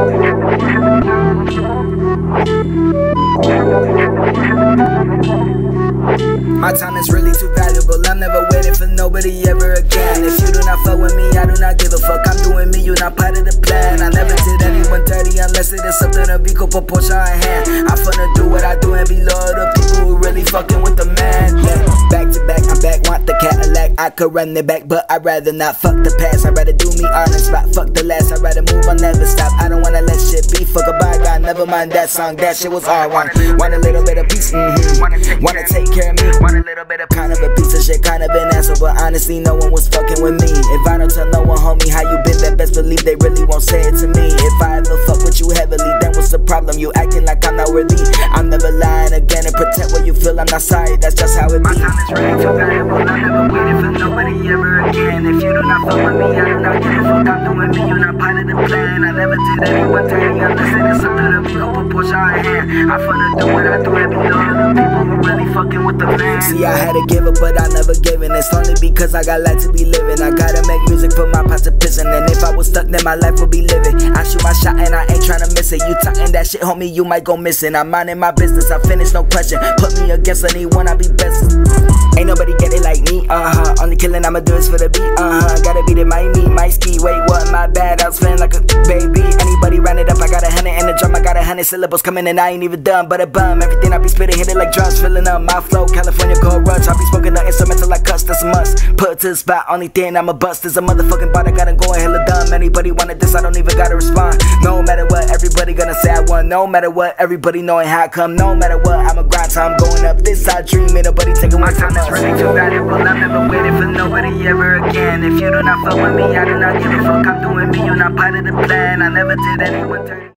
My time is really too valuable, I'm never waiting for nobody ever again. If you do not fuck with me, I do not give a fuck. I'm doing me, you're not part of the plan. I never did anyone dirty unless it is something of equal proportion in hand. I'm finna do what I do and be loyal to people who really fucking with the man. Yeah, back to back, I'm back, want the Cadillac. I could run it back, but I'd rather not. Fuck the past, I'd rather do me on the spot. Fuck the last, I'd rather move on, never stop. I don't wanna let shit be, fuck a bygone. Never mind that song, that shit was all one. Want a little bit of peace, wanna take care of me. Want a little bit of kind of a piece of shit, kind of an asshole, but honestly no one was fucking with me. If I don't tell no one, homie, how you been, then best believe they really won't say it to me. If I ever fuck with you heavily, then what's the problem? You acting like I'm not worthy. I'm never lying again and protect what you feel. I'm not sorry, that's just how it be. My time is really too valuable, I'm never waiting for nobody ever again. If you do not fuck with me, I do not give a fuck. I'm doing me, you're not part of the plan. I never did anyone dirty unless it is something of equal proportion in hand. I'm finna do what I do and be loyal to people who really fucking with the man. See, I had to give up, but I never gave in. It's only because I got life to be living. I gotta make music, put my past to prison. And if I was stuck, then my life would be living. I shoot my shot and I ain't tryna miss it. You talking that shit, homie, you might go missing. I'm minding my business, I finish, no question. Put me against anyone, I be best. Ain't nobody get it like me, Only killing I'ma do is for the beat, Gotta beat it, my me, my ski. Wait, what, my bad, I was feeling like a baby. Anybody round it up, I got 100 in the drum. I got 100 syllables coming and I ain't even done. But a bum, everything I be spitting, hit it like drums. Filling up my flow, California gold rush. I be smoking the instrumental like cuss, that's a must. Put it to the spot, only thing I'ma bust is a motherfucking bar that got him going hella dumb. Anybody wanted this, I don't even gotta respond. No matter what, everybody gonna say I won. No matter what, everybody knowing how I come. No matter what, I'ma grind till I'm going up. This I dream, ain't nobody taking my time. It's really too valuable, I'm never waiting for nobody ever again. If you do not fuck with me, I do not give a fuck. I'm doing me, you're not part of the plan. I never did anyone dirty.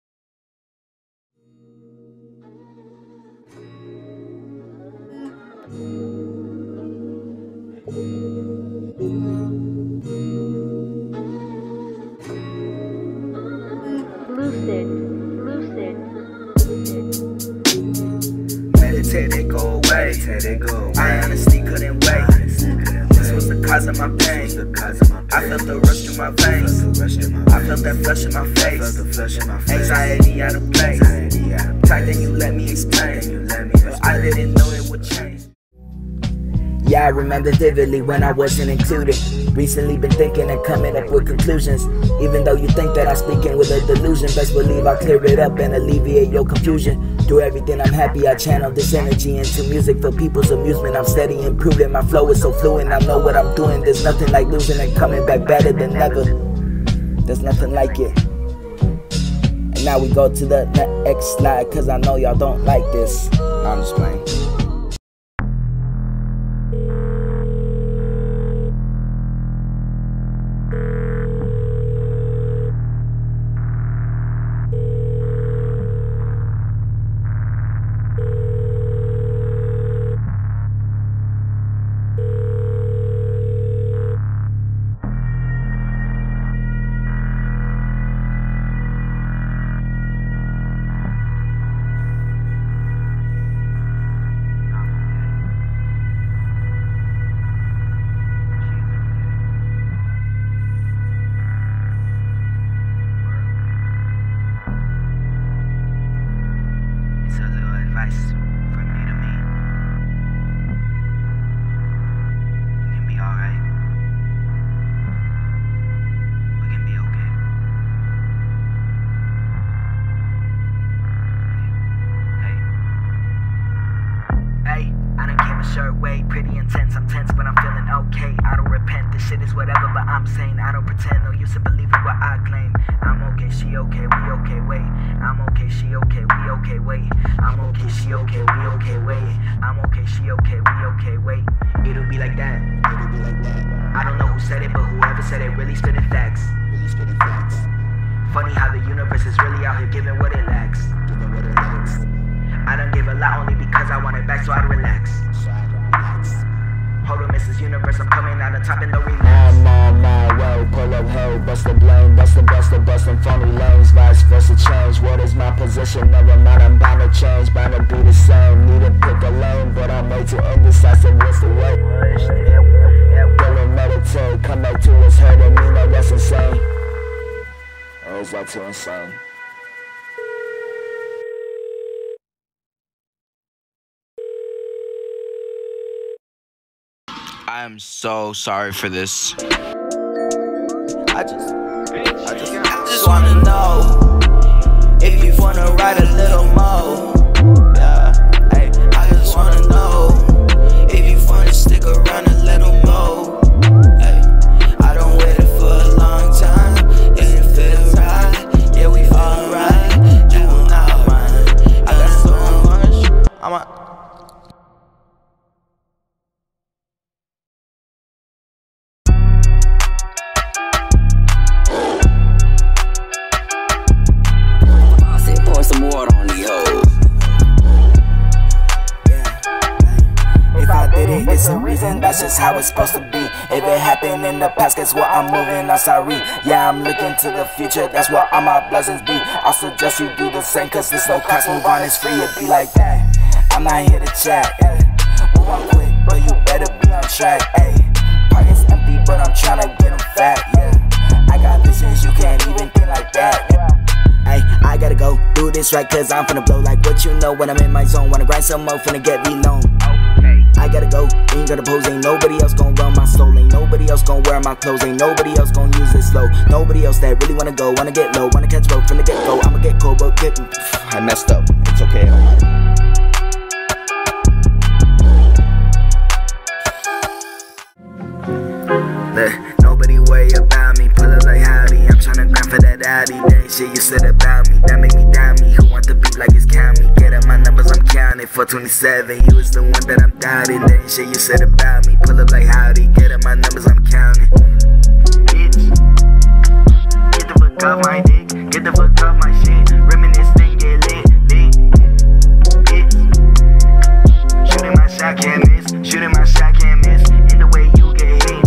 Meditate, they go away. I honestly couldn't wait. This was the cause of my pain. I felt the rush through my veins. I felt that flush in my face. Anxiety out of place. Tight, then you let me explain. But I didn't know it would change. Yeah, I remember vividly when I wasn't included. Recently been thinking and coming up with conclusions. Even though you think that I'm speaking with a delusion, best believe I'll clear it up and alleviate your confusion. Do everything I'm happy, I channel this energy into music for people's amusement. I'm steady improving, my flow is so fluent. I know what I'm doing, there's nothing like losing and coming back better than ever. There's nothing like it. And now we go to the next slide, cause I know y'all don't like this. I'm just playing. From you to me. We can be alright. We can be okay. Hey, I done came a short way, pretty intense. I'm tense, but I'm feeling okay. I don't repent, this shit is whatever, but I'm sane. I don't pretend, no use in believing what I claim. I'm okay, she okay, we okay, wait. I'm okay, she okay, we okay, wait. I'm okay, she okay, we okay, wait. I'm okay, she okay, we okay, wait. It'll be like that. I don't know who said it, but whoever said it really spitting facts. Funny how the universe is really out here giving what it lacks. I don't give a lot only because I want it back, so I'd relax. Hold on, Mrs. Universe, I'm coming out on top and no relax. My way, pull up, hey, bust the blame, bust them funny lanes, vice versa change. What is my position? Never mind, I'm bound to change, bound to be the same. Need to pick a lane, but I'm way too indecisive. What's the way? Pull and meditate, come back to what's heard of me, no, that's insane. Or is that too insane? I am so sorry for this. I just wanna know if you wanna write a little more. Yeah, hey, I just wanna know if you wanna stick around a little more. Hey, I don't wait for a long time, it feels right. Yeah, we alright. You will not mind. I got so much. I'm a pour some water on these hoes. If I did it, it's a reason, that's just how it's supposed to be. If it happened in the past, guess what, I'm moving, I'm sorry. Yeah, I'm looking to the future, that's what all my blessings be. I suggest you do the same, cause there's no cost, move on, it's free, it be like that. I'm not here to chat, move on quick, but you better be on track, pockets empty, but I'm tryna get them fat, I got visions, you can't even think like that, I gotta go do this right, cause I'm finna blow like what you know when I'm in my zone. Wanna grind some more, finna get me known. I gotta go, ain't gotta pose, ain't nobody else gon' run my soul. Ain't nobody else gon' wear my clothes, ain't nobody else gon' use it slow. Nobody else that really wanna go, wanna get low, wanna catch both from the get go. I'ma get cold, but get I messed up. It's okay, I don't matter. Nobody worry about me, pull up like howdy. I'm tryna grind for that Audi. That ain't shit you said about me, that make me doubt me. Who want the beat like it's count me? Get up my numbers, I'm counting. 427, you was the one that I'm doubting. That ain't shit you said about me, pull up like howdy. Get up my numbers, I'm counting. Bitch, get the fuck off my dick, get the fuck off my shit. Reminisce and get lit. Bitch, shooting my shot, can't miss. Shooting my shot, can't miss. In the way you get hit.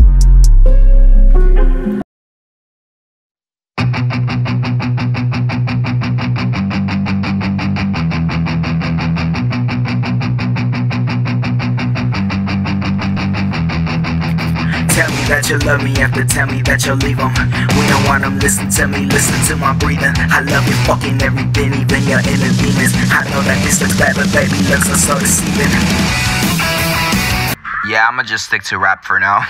Tell me that you love me after tell me that you'll leave them. We don't want them, listen to me, listen to my breathing. I love you fucking everything, even your inner demons. I know that this looks bad, but baby looks so deceiving. Yeah, I'ma just stick to rap for now.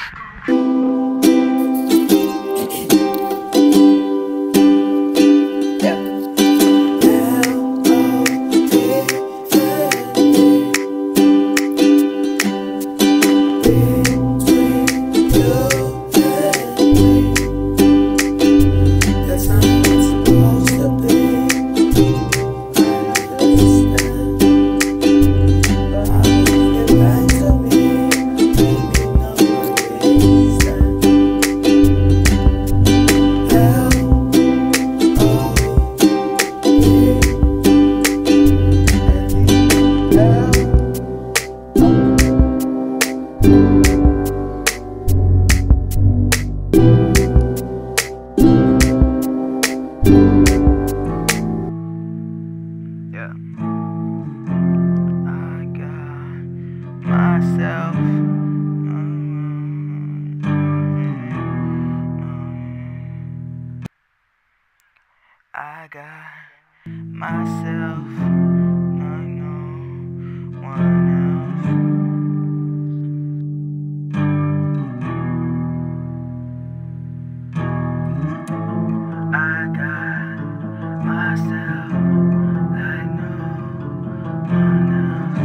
I got myself, I know one else. I got myself, I know one else.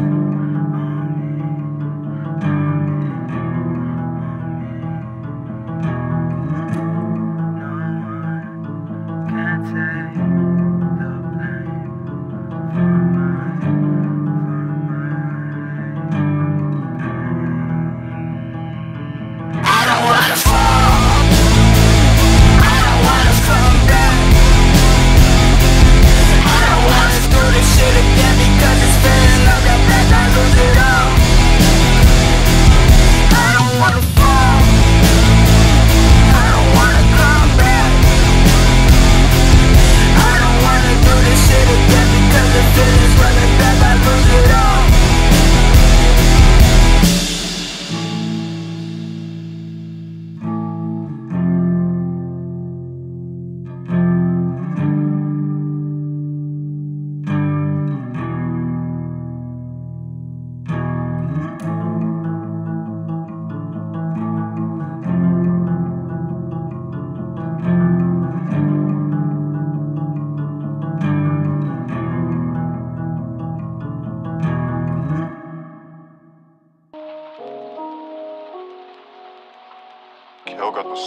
I don't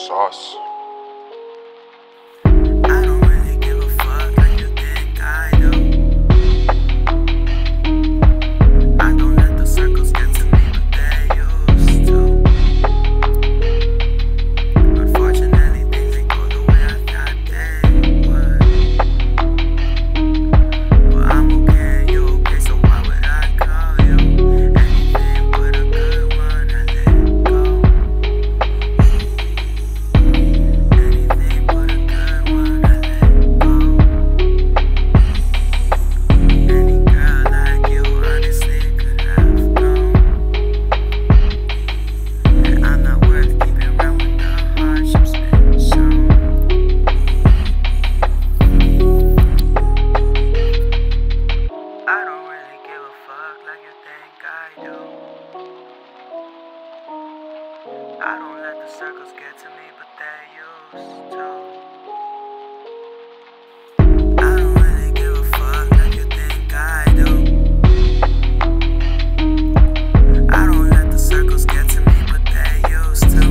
sauce. I don't really give a fuck like you think I do. I don't let the circles get to me, but they used to. Unfortunately, things ain't go the way I thought they would. But I'm okay and you okay, so why would I call you? Anything but a good one, I let go. Anything but a good one, I let go. Any girl like you honestly could have known that I'm not worth keeping around when the hardships been shown. I don't really give a fuck like you think I do. I don't let the circles get to me, but they used to. I don't really give a fuck like you think I do. I don't let the circles get to me, but they used to.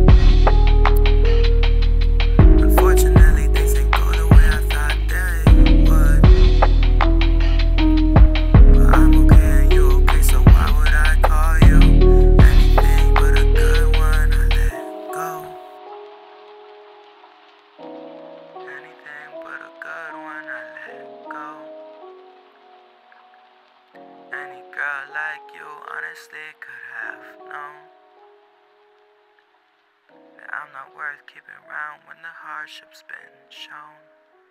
Unfortunately, things ain't go the way I thought they would. But I'm okay and you okay, so why would I call you? Anything but a good one, I let go. Anything but a good one, I let go. Any girl like you honestly could have known that I'm not worth keeping around when the hardship's been shown.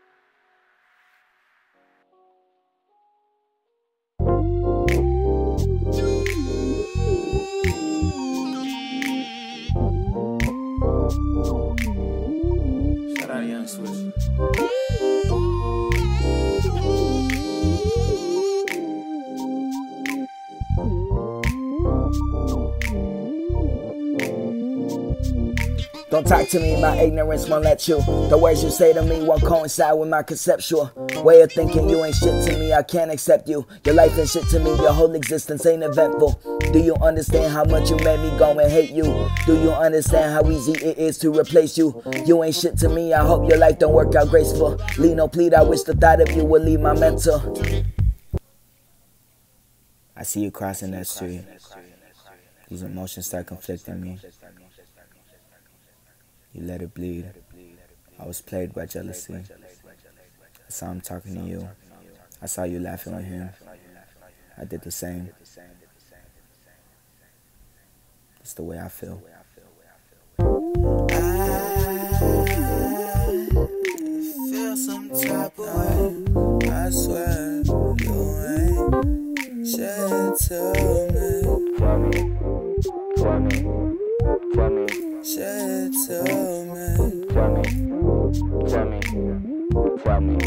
Shout out Young Swiss. Don't talk to me, my ignorance won't let you. The words you say to me won't coincide with my conceptual way of thinking. You ain't shit to me, I can't accept you. Your life ain't shit to me, your whole existence ain't eventful. Do you understand how much you made me go and hate you? Do you understand how easy it is to replace you? You ain't shit to me, I hope your life don't work out graceful. Lead no plead, I wish the thought of you would leave my mental. I see you crossing that street. These emotions start conflicting me. You let it bleed. I was plagued by jealousy. I saw him talking to you. I saw you laughing with him. I did the same. It's the way I feel. I feel some type of way. I swear you ain't shit to me. Tell me. Shit to me. Tell me.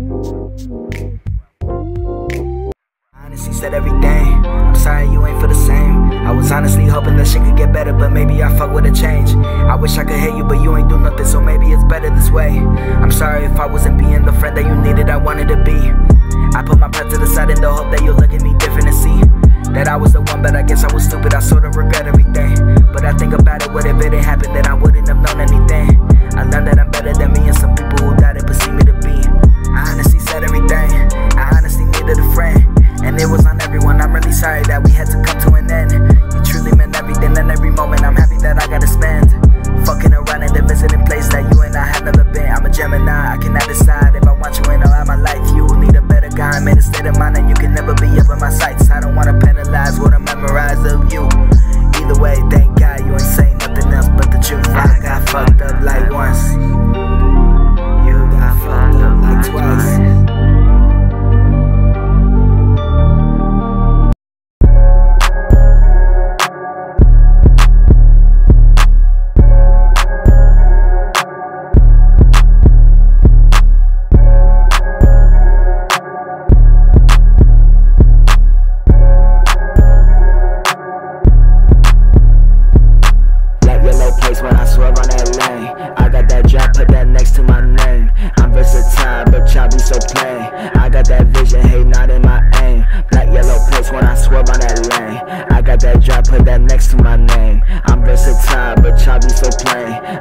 Honestly said everything. I'm sorry you ain't feel the same. I was honestly hoping that shit could get better, but maybe I fuck with a change. I wish I could hate you, but you ain't do nothing, so maybe it's better this way. I'm sorry if I wasn't being the friend that you needed, I wanted to be. I put my pride to the side in the hope that you'll look at me different and see that I was the one, but I guess I was stupid. I sort of regret everything. But I think about it, what if it didn't happen, then I wouldn't have known anything. I learned that I'm better than me and some people who doubted perceive me to be. I honestly said everything. I honestly needed a friend, and it was on everyone. I'm really sorry that we had to come to an end. You truly meant everything, and every moment I'm happy that I gotta spend fucking around in the visiting place that you and I have never been. I'm a Gemini, I cannot decide if I want you in or out my life. You will need a better guy, I'm in a state of mind, and you can never be up in my sights. I don't wanna penalize what I memorize of you. Either way, thank God you ain't saying nothing else but the truth. I got fucked up like once. You got fucked up like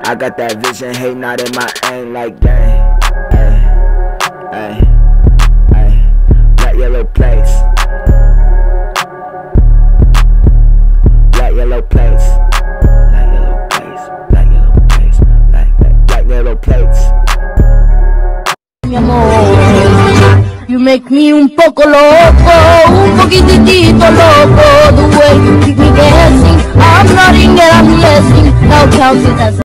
I got that vision, hate not in my aim like gang. Ay, black yellow place. Black yellow place. Black yellow place. Black yellow place. Black yellow plates. Mi amor, you make me un poco loco, un poquitito loco. The way you keep me guessing, I'm nodding and I'm guessing. Now count it as